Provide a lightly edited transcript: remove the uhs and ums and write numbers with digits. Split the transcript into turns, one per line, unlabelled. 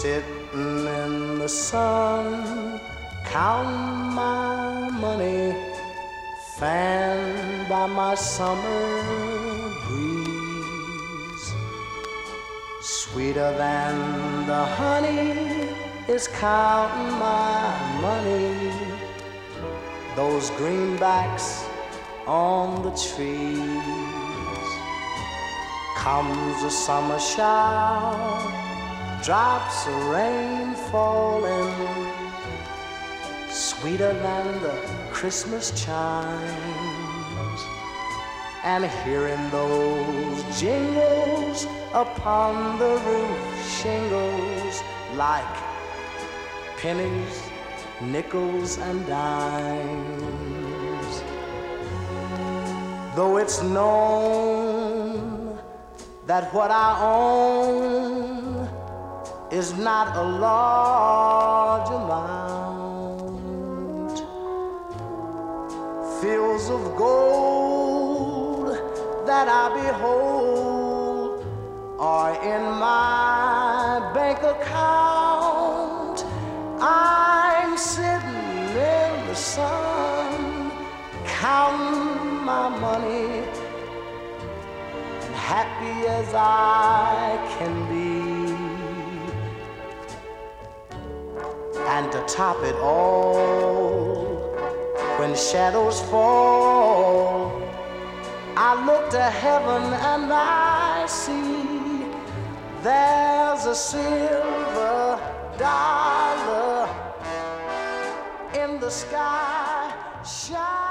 Sitting in the sun, counting my money, fanned by my summer breeze. Sweeter than the honey is counting my money, those greenbacks on the trees. Comes a summer shower, drops of rain falling, sweeter than the Christmas chimes. And hearing those jingles upon the roof shingles, like pennies, nickels, and dimes. Though it's known that what I own is not a large amount, fields of gold that I behold are in my bank account. I'm sitting in the sun, counting my money, and happy as I can be. And to top it all, when shadows fall, I look to heaven and I see there's a silver dollar in the sky. Shine